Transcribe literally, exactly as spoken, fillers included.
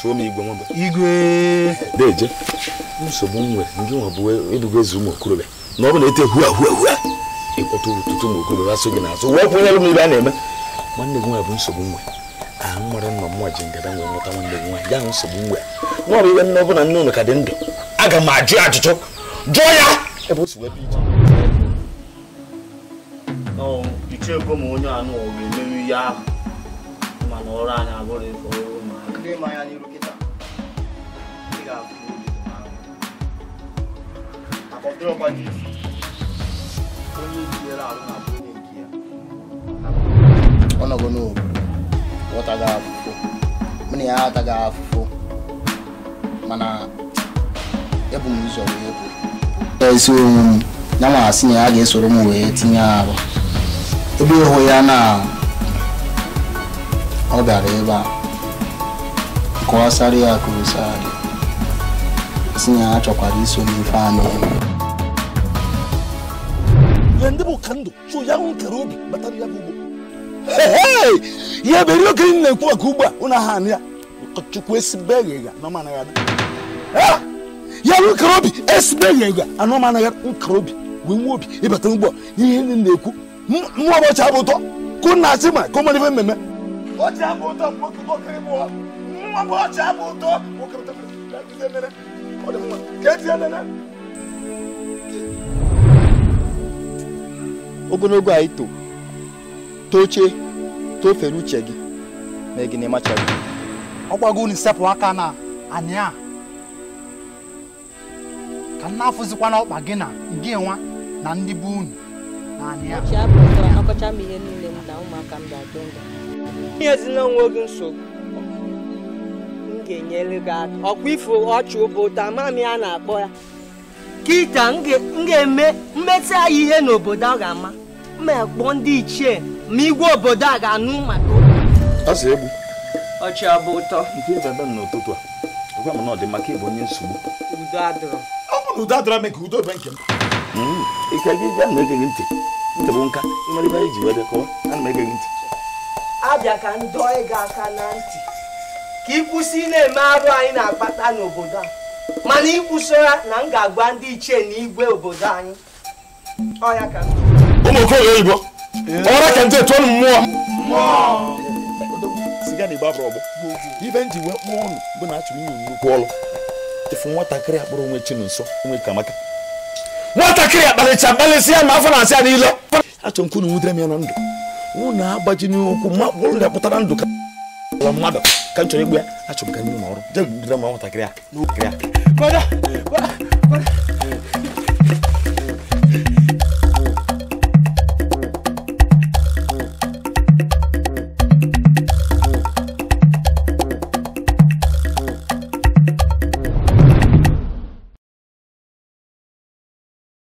chụọ m igwe nwamba igwe deje nsogbu nwe ndị nwa bụ ebugo ezu ụmụ okorobịa na ọ bụ na ete hua hua hua ịkpọta ụtụtụ ụmụ okorobịa asụ gị n'azụ wee kwụnyere m ibe a na-eme nwanne gị nwa bụ nsogbu nwe ahụ nwere nna m nwa ji ngada nwee nweta nwanne gị nwa ya ahụ nsogbu nwe nwa bụ ibe nne ọ bụ na nne ụlọ ka dị ndụ aga m ajụ ajụjụ jụọ ya ebe o si wee ije iche ego ma onye anụ ọ ga-emerụ ihe ahụ mana ọrụ anyị abụrụ ife ọrụ ma ndị ma ya n'iru kịta ị ga-abụ akọdịrọkwa gị onye itinyere arụ na abụ onye nke ya ọnọgọ n'obodo ghọtaghị afụfụ mụ na ya aghọtaghị afụfụ mana ebu m ụzọ wee bụ ezi onwe m ya ma asị na ya ga-esoro m wee tinye arụ ebe ịhụ ya na ọ bịara ebe a nke ọ sara ya ka o sarị si na ya chọkwara iso n'ife a na-eme ya ndị bụ ka ndụ so ya hụ nkere obi batara ya bụ ugbo ya beri okenye na-ekwu maka ugbo a ụna ha ya Chukwu esibeghị ya anọmana ya ya bụ nkere obi esibeghị ya anọmana ya nkere obi wee nwe obi ịbata ugbo ihe ndị na-ekwu nwa ụbọchị abụ ụtọ kụ na achị ma ka ọ mara ife mmemme ọchị abụ ụtọ nwoke mụọ nwa ụbọchị abụ ụtọ ogologo anyị to toche tofere uche gị na gị na ịmachaghị ọgwago unu sepụ aka na anyị a ka nna afụzikwa na ọkpa gị na gị nwa na ndị bụ unu na anyị a akọcha m ihe niile m na ụmụaka m ga-adọ ndụ ihe zi na onwe gị nsogbu m ga-enyere gị aka ọkwa ifo ọchụ obodo amami a na-akpọ ya kita m ga-eme mmetụ anyị ihe n'obodo a ga-ama ma ekpọ ndị ichie ma igwe obodo a ga-anụ maka ọsọ egbu ọchị abụ ụtọ nke ebe ebe n'ụtụtụ a gwa m na ọ dị maka ịbụ onye nsogbu udo adịrọ ọ bụ na udo adịrọ mee ka udo ebe nke m ike gị ga na-ege gị ntị ntị bụ nka ịmara ibe anyị ji wee kọwa ana m ege gị ntị abịa ka ndị ọyị gị aka na ntị ka ịkwụsị na-eme arụ anyị na-akpata n'obodo a mana ịkwụsị ya na m ga-agwa ndị ichie na igwe obodo anyị ọya ka ụmụ okorobịa oyibo ọra ka ntị etuọ mmụọ siga na igbe abụrụ ọgbọ ibe nji wee kpọọ ọnụ bụ na achọrọ inye nnukwu ọrụ efu nwatakịrị akpọrọ onwe Chinonso onwe Kamaka nwatakịrị akpalịcha akpalịsị ya ma afọ na-asị ya n'ile achọrọ nkwu na nwudere m ya na ndụ nwụ na-agbaji n'okwu ma bụrụ na pụtara ndụ ka mmadụ ka m chọrọ igbu ya achọrọ m ka nye n'ọrụ jee gwudere m nwatakịrị a